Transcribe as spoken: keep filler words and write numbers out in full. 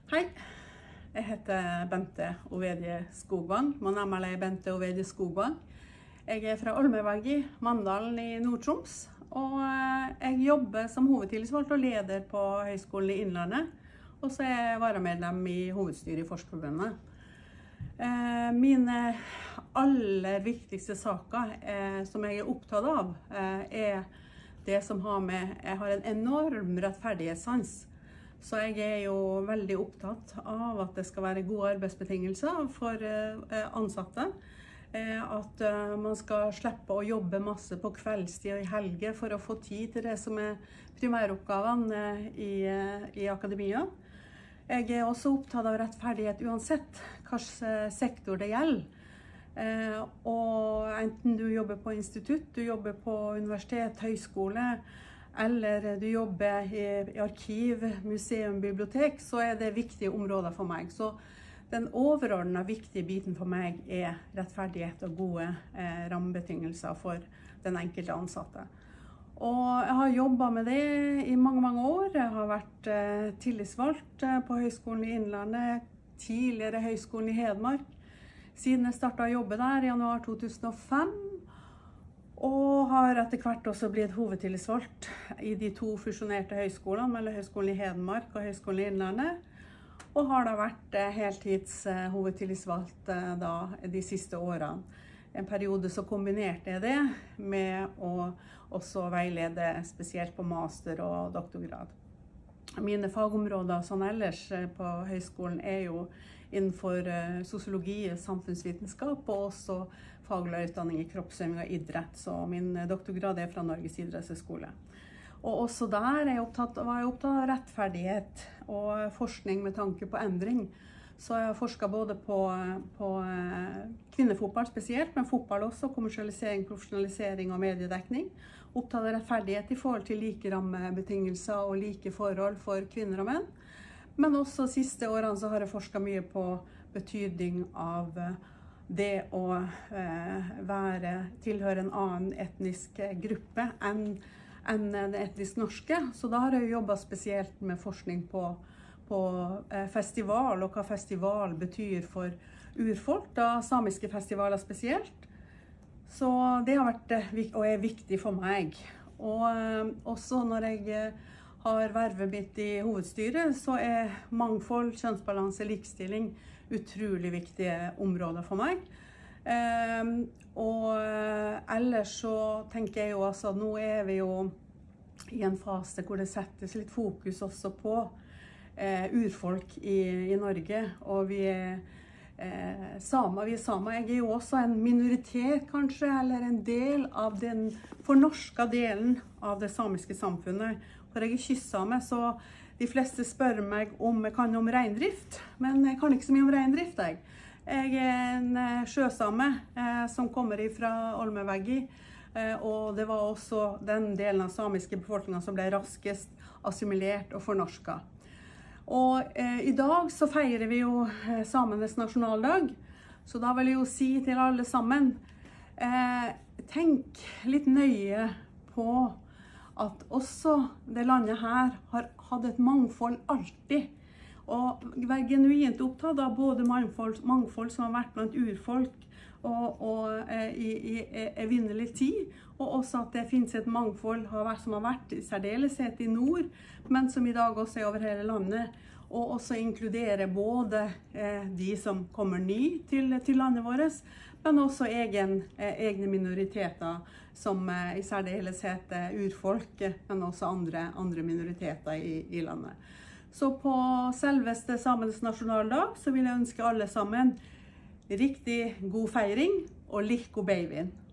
Hei, jeg heter Bente Ovedje Skogvang. Man er meg Bente Ovedje Skogvang. Jeg er fra Olmeveggi, Mandalen i Nord-Troms, og jeg jobber som hovedtillitsvalgt og leder på Høgskolen i Innlandet, og så er jeg varamedlem i hovedstyret i Forskerforbundet. Mine aller viktigste saker som jeg er opptatt av, er det som har med, jeg har en enorm rettferdighetssans. Så jeg er jo veldig opptatt av at det skal være gode arbeidsbetingelser for ansatte. At man skal slippe å jobbe masse på kveldstid og i helger for å få tid til det som er primæroppgavene i, i akademia. Jeg er også opptatt av rettferdighet uansett hvilken sektor det gjelder. Og enten du jobber på institutt, du jobber på universitet, høyskole, eller du jobber i arkiv, museum, bibliotek, så er det viktige områder for meg. Så den overordnede viktige biten for meg er rettferdighet og gode eh, rammebetingelser for den enkelte ansatte. Og jeg har jobbet med det i mange, mange år. Jeg har vært eh, tillitsvalgt på Høgskolen i Innlandet, tidligere Høgskolen i Hedmark, siden jeg startet å jobbe der i januar to tusen og fem. Og har etter hvert også blitt hovedtillitsvalgt i de to fusjonerte høyskolene, mellom Høgskolen i Hedmark og Høgskolen i Innlandet. Og har da vært heltids hovedtillitsvalgt da, de siste årene. En periode så kombinerte jeg det med å også veilede spesielt på master og doktorgrad. Mine fagområder sånn ellers på høyskolen er jo innenfor sosiologi, samfunnsvitenskap og også faglæreutdanning i kroppsøving og idrett. Så min doktorgrad er fra Norges idrettshøgskole. Og også der er jeg opptatt, var jeg opptatt av rettferdighet og forskning med tanke på endring. Så jeg har forsket både på, på kvinnefotball spesielt, men fotball også, kommersialisering, profesjonalisering og mediedekning. Opptatt av rettferdighet i forhold til like rammebetingelser og like forhold for kvinner og menn. Men også de siste årene så har jeg forsket mye på betydning av det å eh, være, tilhøre en annen etnisk gruppe enn, enn den etnisk norske. Så da har jeg jobbet spesielt med forskning på, på eh, festival, og hva festival betyr for urfolk, da samiske festivaler spesielt. Så det har vært, og er viktig for meg. Og eh, også når jeg har vervet mitt i hovedstyret, så er mangfold, kjønnsbalanse, likestilling utrolig viktige områder for meg. Um, og ellers så tenker jeg jo altså, nå er vi jo i en fase hvor det settes litt fokus også på eh, urfolk i, i Norge, og vi er eh, samer, vi er samer. Jeg er jo også en minoritet kanskje, eller en del av den fornorska delen av det samiske samfunnet. For jeg er kystsame, så de fleste spør meg om jeg kan om reindrift, men jeg kan ikke så mye om reindrift, jeg. Jeg er en sjøsame eh, som kommer fra Olmeveggi, eh, og det var også den delen av samiske befolkningen som ble raskest assimilert og fornorska. Og eh, i dag så feirer vi jo eh, samenes nasjonaldag, så da vil jeg jo si til alle sammen, eh, tenk litt nøye på at også det landet her har hatt et mangfold alltid. Og være genuint opptatt av både mangfold, mangfold som har vært blant urfolk og, og eh, i, i evinnelig tid, og også at det finnes et mangfold har vært, som har vært i særdeleshet i nord, men som i dag også er over hele landet, og også inkluderer både eh, de som kommer ny til, til landet vårt, men også egen, eh, egne minoriteter, som eh, i særdeleshet eh, urfolk, men også andre, andre minoriteter i, i landet. Så på selveste samenes nasjonaldag så vil jeg ønske alle sammen riktig god feiring og lik god babyen.